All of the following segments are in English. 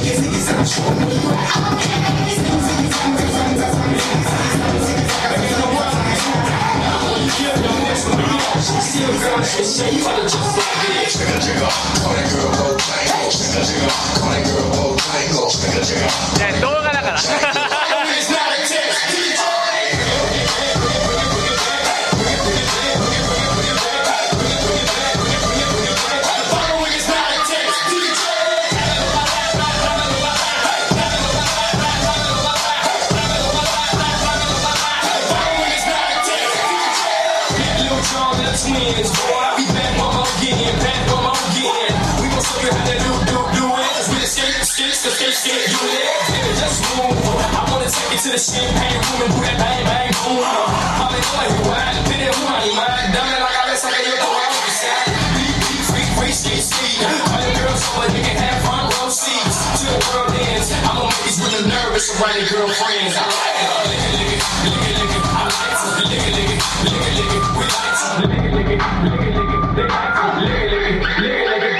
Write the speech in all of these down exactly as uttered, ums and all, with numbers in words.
ね、動画だから。Twins, boy, I be back one more again, back one more again. We gon' show you how to do, do, do it. Cause we the skate, skate, skate, skate, skate, you it. Yeah, just move. I wanna take you to the champagne room and do that bang, bang, boom. I'm in the way, who I did it, who I ain't mind. Dumb it like I let something you throw out the side. Beat, beat, freak, freak, skate, skate. All the girls so you can have front row seats. To the world dance, I'ma make these women nervous around their girlfriends. I like it, lick it, lick it, lick it, lick it. I like it, lick it, lick it, lick it, lick it. We like it, lick it, lick it, lick it, lick it. They like it, lick it, lick it, lick it, lick it.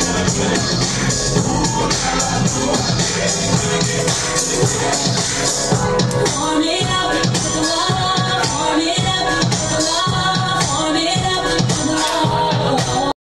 Yeah.